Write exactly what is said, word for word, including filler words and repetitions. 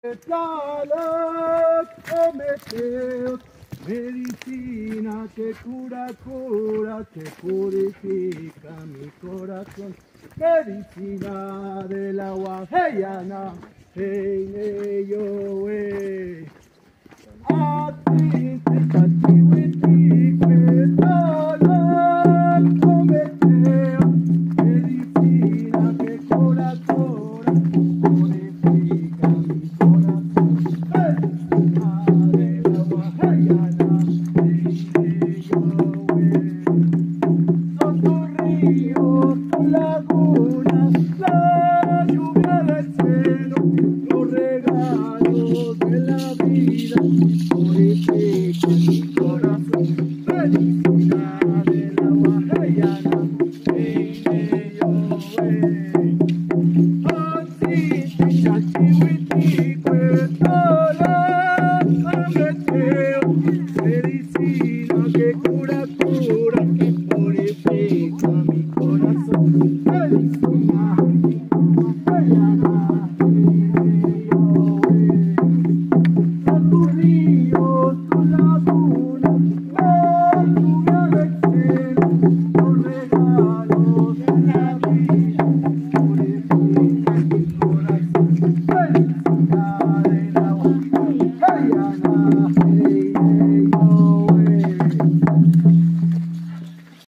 Salud, Prometeus, medicina que cura, cura, que purifica mi corazón. Medicina del agua, heyana, hey, hey, yo, hey. A ti,